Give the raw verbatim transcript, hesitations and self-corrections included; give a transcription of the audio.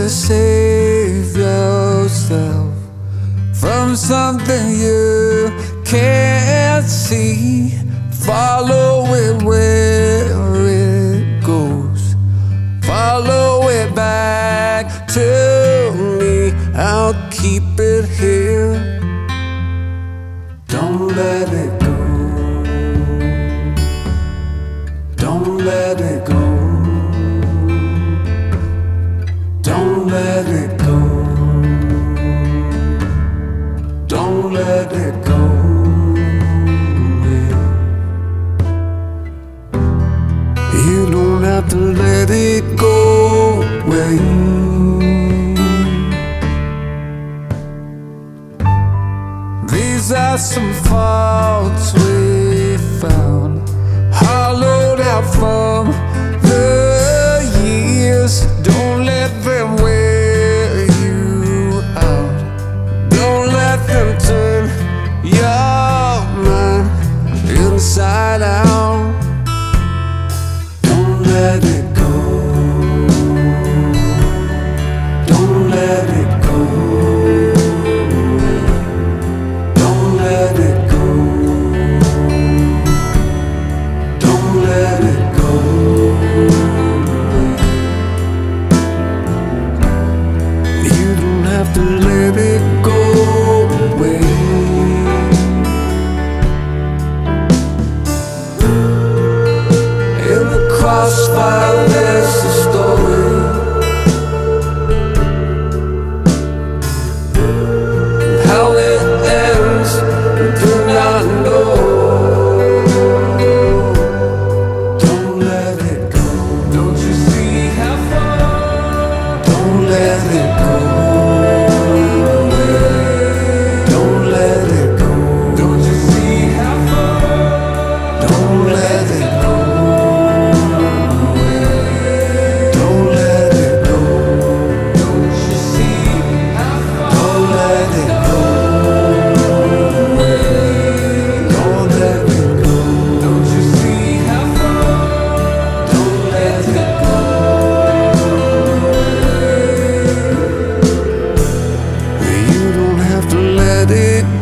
to save yourself from something you can't see. Follow it where it goes, follow it back to me. I'll keep it here. Don't let it go, don't let it go, don't let it go, don't let it go. You don't have to let it go away. These are some faults we found, hollowed out from the years. Don't let them wear you out, don't let them turn your mind inside out. Don't let it go, don't let it go, don't let it go, don't let it go. You don't have to let it go away. In the crossfire there's a story, how it ends we do not know. Don't let it go, don't you see how far? Don't let it go, don't let it go, don't you see how far? Don't let it go, don't let it go, don't you see how far? Don't let it go, don't let it go, don't you see how far? Don't let it go. You don't have to let it